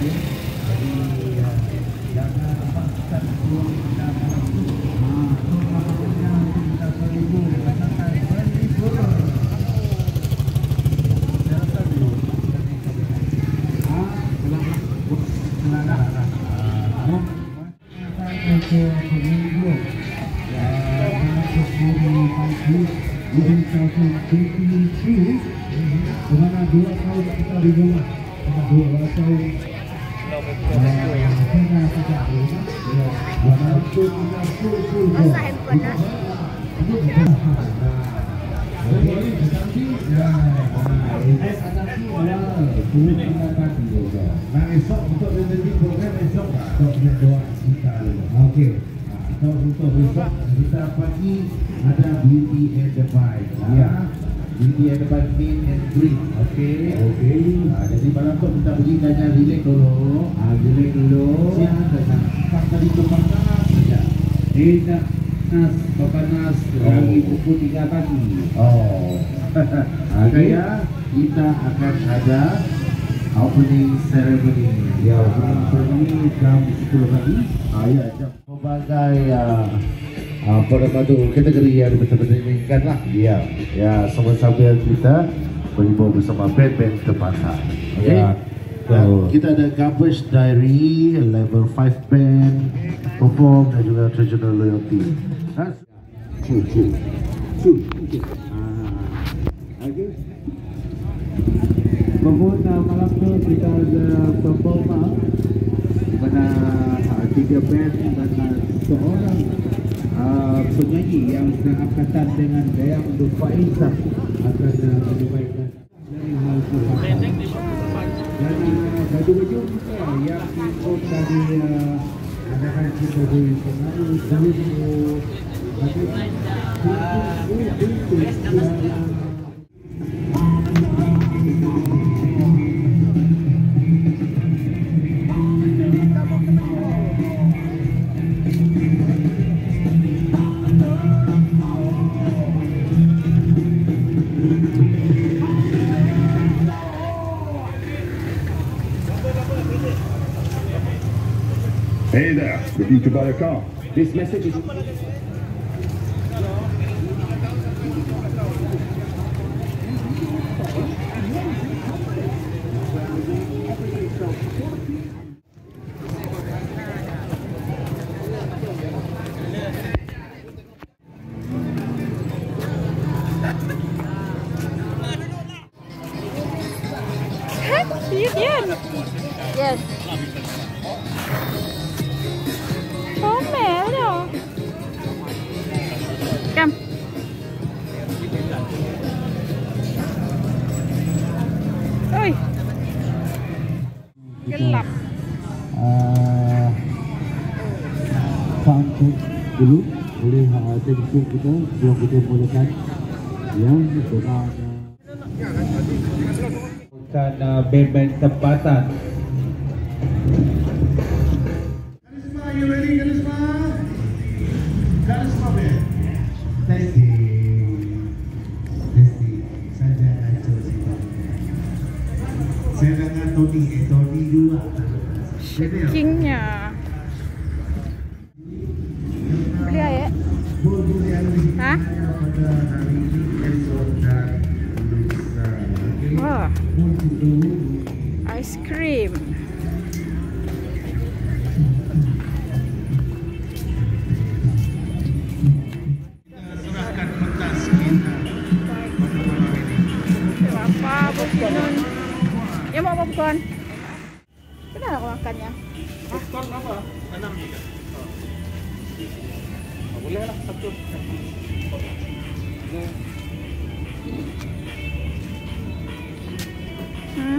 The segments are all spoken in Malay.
Jadi jangan lepaskan peluang kita malam itu. Maksudnya kita seribu katakan seribu. Saya rasa dulu. Selangkah. Untuk peminggu. Dimana 2 tahun kita di rumah, 2 tahun kita tidak rumah, waktu kita full Masa handphone lah. Nah esok untuk menjadi program esok untuk doa kita. Okey. Atau untuk besok kita pagi ada beauty and the vibe. Ya. Beauty and the vibe mean and drink. Okey. Okey. Jadi malam tu kita pergi jangan relax dulu. Relax dulu. Siang jangan tadi tu panas saja. Tidak panas lagi pukul 3 pagi. Oh. Ya, kita akan ada opening ceremony. Ya, opening ceremony jam 10 pagi. Ya, jam berbagai apa nama tu kategori yang betul-betul diinginkan lah. Ya, ya sama-sama kita berjumpa bersama band-band tempatan. Ya. Kita ada Garbage Diary, level 5 band perform dan juga traditional loyalty. Okay. Kemudian malam tu kita ada performa di mana 3 band dan seorang penyanyi yang seangkatan dengan Dayang Nur Faizah akan menyampaikan dari hal performa. Dan baju-baju kita yang ikut dari adakan kita di pengaruh dahulu Hey there, looking to buy a car? This message is... Yes. Mẹ rồi. Cầm. Ôi. Cái lập. Sambut dulu oleh teknik kita yang kita mulakan yang dengan band-band tempatan. Karisma, you ready, Karisma? Karisma band. Testing. Saja aja sih. Saya dengan Tony juga. Shaking-nya. Beli ya? Hah? Wah, ice cream. Serahkan pentas kita pada malam ini. Apa popcorn? Ya mau popcorn. Kenapa aku makannya? Popcorn apa? 6 juga. Boleh lah satu. Hmm.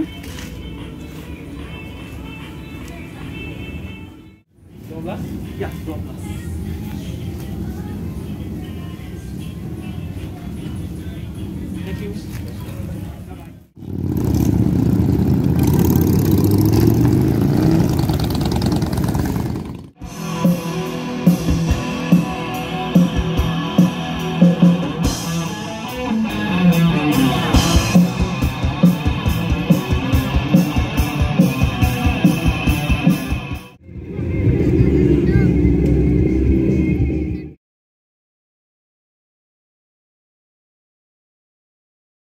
12? Ya, 12.